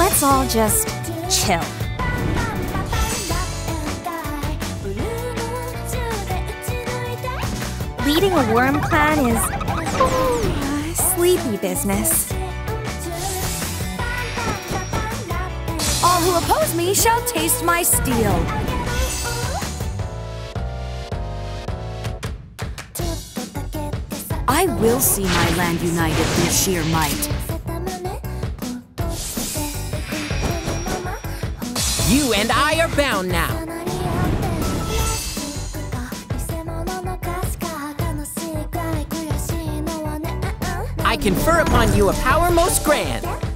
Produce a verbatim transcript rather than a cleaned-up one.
Let's all just chill. Leading a worm clan is uh, sleepy business. All who oppose me shall taste my steel. I will see my land united through sheer might. You and I are bound now. I confer upon you a power most grand.